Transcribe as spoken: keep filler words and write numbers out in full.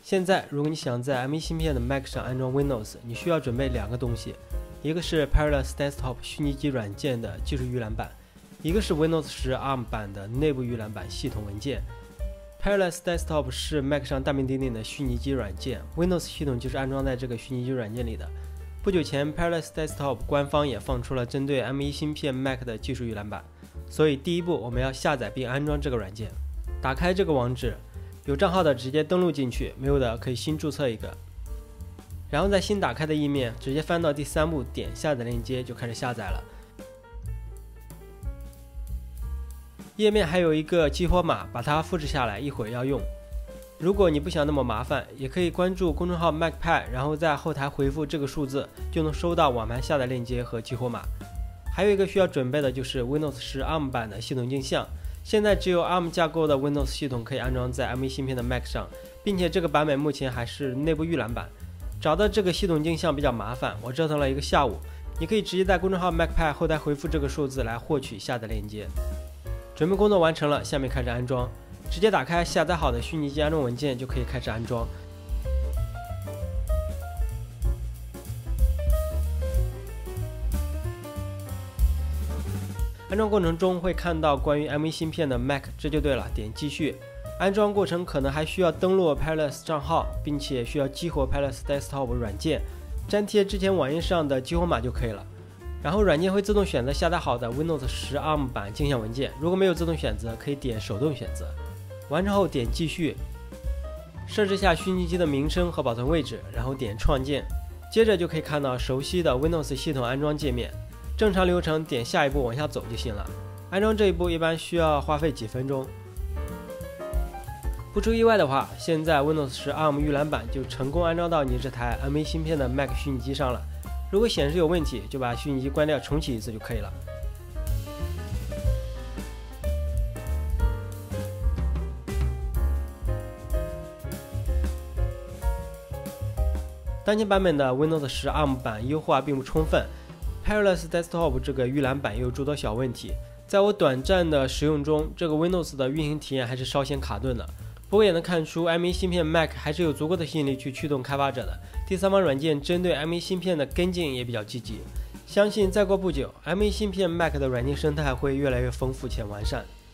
现在，如果你想在 M 一 芯片的 Mac 上安装 Windows， 你需要准备两个东西，一个是 Parallels Desktop 虚拟机软件的技术预览版，一个是 Windows 十 A R M 版的内部预览版系统文件。Parallels Desktop 是 Mac 上大名鼎鼎的虚拟机软件 ，Windows 系统就是安装在这个虚拟机软件里的。不久前 ，Parallels Desktop 官方也放出了针对 M 一 芯片 Mac 的技术预览版，所以第一步我们要下载并安装这个软件。打开这个网址。有账号的直接登录进去，没有的可以新注册一个。然后在新打开的页面直接翻到第三步，点下载链接就开始下载了。页面还有一个激活码，把它复制下来，一会儿要用。如果你不想那么麻烦，也可以关注公众号 MacPad， 然后在后台回复这个数字，就能收到网盘下载链接和激活码。还有一个需要准备的就是 Windows 十 A R M 版的系统镜像。现在只有 A R M 架构的 Windows 系统可以安装在 M 一 芯片的 Mac 上，并且这个版本目前还是内部预览版。找到这个系统镜像比较麻烦，我折腾了一个下午。你可以直接在公众号 MacPad 后台回复这个数字来获取下载链接。准备工作完成了，下面开始安装。直接打开下载好的虚拟机安装文件就可以开始安装。安装过程中会看到关于 M 一 芯片的 Mac， 这就对了，点继续。安装过程可能还需要登录 Parallels 账号，并且需要激活 Parallels Desktop 软件，粘贴之前网页上的激活码就可以了。然后软件会自动选择下载好的 Windows 十 A R M 版镜像文件，如果没有自动选择，可以点手动选择。完成后点继续，设置下虚拟机的名称和保存位置，然后点创建。接着就可以看到熟悉的 Windows 系统安装界面。正常流程点下一步往下走就行了。安装这一步一般需要花费几分钟。不出意外的话，现在 Windows 十 A R M 预览版就成功安装到你这台 M 一 芯片的 Mac 虚拟机上了。如果显示有问题，就把虚拟机关掉重启一次就可以了。当前版本的 Windows 十 A R M 版优化并不充分。Parallels Desktop 这个预览版也有诸多小问题，在我短暂的使用中，这个 Windows 的运行体验还是稍显卡顿的。不过也能看出 M 一 芯片 Mac 还是有足够的吸引力去驱动开发者的。第三方软件针对 M 一 芯片的跟进也比较积极，相信再过不久 ，M 一 芯片 Mac 的软件生态会越来越丰富且完善。